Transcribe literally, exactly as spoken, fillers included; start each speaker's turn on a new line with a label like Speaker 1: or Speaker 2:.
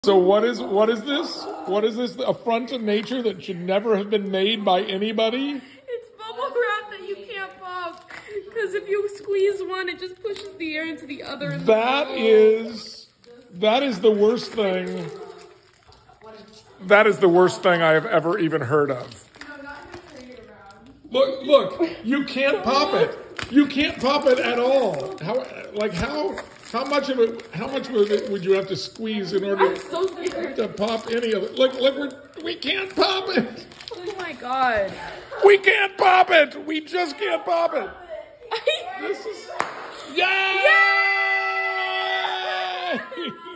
Speaker 1: So what is what is this? What is this affront to nature that should never have been made by anybody?
Speaker 2: It's bubble wrap that you can't pop because if you squeeze one, it just pushes the air into the other.
Speaker 1: That is that is the worst thing. That is the worst thing I have ever even heard of. Look, look, you can't pop it. You can't pop it at all. How like how How much of it? How much of it would you have to squeeze in order
Speaker 2: I'm so scared.
Speaker 1: to pop any of it? Look, look, we're, we can't pop it.
Speaker 2: Oh my god!
Speaker 1: We can't pop it. We just can't pop it. This is yay! Yay!